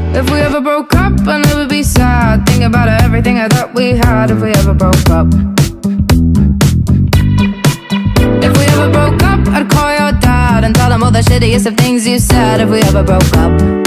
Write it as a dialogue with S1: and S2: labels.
S1: If we ever broke up, I never be sad. Think about everything I thought we had. If we ever broke up. If we ever broke up, I'd call your dad and tell him all the shittiest of things you said. If we ever broke up.